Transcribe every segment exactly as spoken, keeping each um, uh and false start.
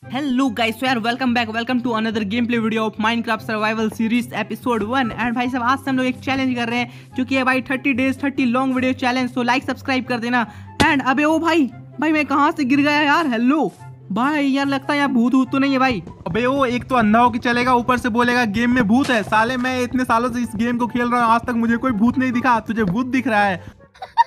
Hello guys, so यार welcome back welcome to another game play video of Minecraft survival series episode one. And भाई साहब आज से हम लोग एक चैलेंज कर रहे हैं जो कि है भाई thirty days thirty long video challenge. So like subscribe कर देना। एंड अबे ओ भाई भाई मैं कहाँ से गिर गया यार। हेलो भाई, यार लगता है यार भूत भूत तो नहीं है भाई। अबे वो एक तो अंधा होके चलेगा, ऊपर से बोलेगा गेम में भूत है। साले मैं इतने सालों से इस गेम को खेल रहा हूँ, आज तक मुझे कोई भूत नहीं दिखा, तुझे भूत दिख रहा है।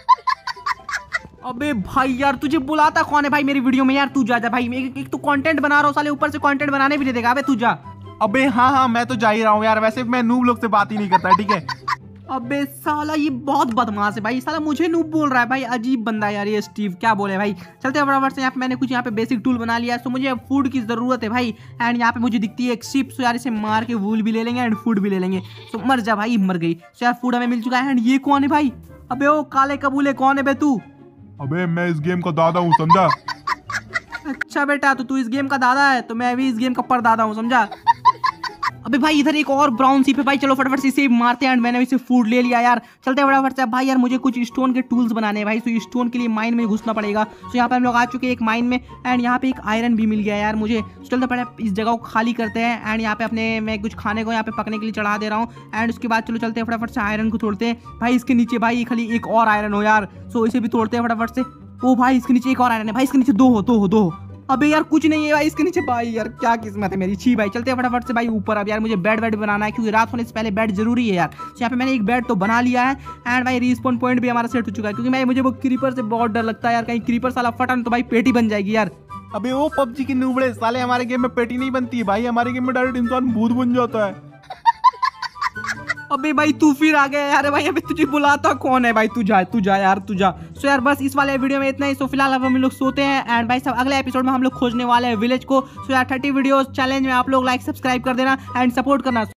अबे भाई यार तुझे बुलाता कौन है भाई मेरी वीडियो में यार। तू जा जा भाई, एक, एक तो कंटेंट बना रहा हूँ साले, ऊपर से कंटेंट बनाने भी नहीं देगा। अबे तू जा। अबे हाँ हाँ मैं तो जा ही रहा हूँ यार, वैसे मैं नूब लोग से बात ही नहीं करता, ठीक है। अबे साला ये बहुत बदमाश है भाई, साला मुझे नूब बोल रहा है भाई। अजीब बंदा है यार ये स्टीव, क्या बोले भाई। चलते हैं फटाफट से। यहाँ पे मैंने कुछ यहाँ पे बेसिक टूल बना लिया है। सो मुझे फूड की जरूरत है भाई। एंड यहाँ पे मुझे दिखती है एक शिप। सो यार इसे मार के वूल भी ले लेंगे एंड फूड भी ले लेंगे। सो मर जा भाई, मर गई। सो यार फूड हमें मिल चुका है। एंड ये कौन है भाई? अबे ओ काले कबूले कौन है बे तू? अबे मैं इस गेम का दादा हूँ, समझा। अच्छा बेटा, तो तू इस गेम का दादा है तो मैं भी इस गेम का परदादा हूँ, समझा। अबे भाई इधर एक और ब्राउन सीप है भाई, चलो फटाफट से इसे मारते हैं। एंड मैंने इसे फूड ले लिया यार। चलते हैं फटाफट से। भाई यार मुझे कुछ स्टोन के टूल्स बनाने हैं भाई। तो स्टोन के लिए माइन में घुसना पड़ेगा। तो यहाँ पे हम लोग आ चुके हैं एक माइन में। एंड यहाँ पे एक आयरन भी मिल गया यार मुझे। चलते पड़े इस जगह को खाली करते हैं। एंड यहाँ पे अपने मैं कुछ खाने को यहाँ पे पकने के लिए चढ़ा दे रहा हूँ। एंड उसके बाद चलो चलते हैं फटाफट से आयरन को तोड़ते हैं भाई। इसके नीचे भाई खाली एक और आयरन हो यार। सो इसे भी तोड़ते हैं फटाफट से। ओ भाई इसके नीचे एक और आयरन है भाई, इसके नीचे दो हो दो हो दो हो। अबे यार कुछ नहीं है भाई इसके नीचे। भाई यार क्या किस्मत है मेरी, छी भाई। चलते हैं फटाफट से भाई ऊपर। अब यार मुझे बेड वेड बनाना है क्योंकि रात होने से पहले बेड जरूरी है यार। तो यहाँ पे मैंने एक बेड तो बना लिया है। एंड भाई रिस्पॉन पॉइंट भी हमारा सेट हो चुका है क्योंकि भाई मुझे वो क्रीपर से बहुत डर लगता है यार। कहीं क्रीपर साला फटन तो भाई पेटी बन जाएगी यार। अबे वो पबजी के नूबड़े साले, हमारे गेम में पेटी नहीं बनती भाई, हमारे गेम में डायरेक्ट इंसान भूत बन जाता है। अबे भाई तू फिर आ गया यार। भाई अबे तुझे बुलाता कौन है भाई? तू जा तू जा यार तू जा। सो यार बस इस वाले वीडियो में इतना ही। सो फिलहाल अब हम लोग सोते हैं। एंड भाई साहब अगले एपिसोड में हम लोग खोजने वाले हैं विलेज को। सो यार थर्टी वीडियोस चैलेंज में आप लोग लाइक सब्सक्राइब कर देना एंड सपोर्ट करना।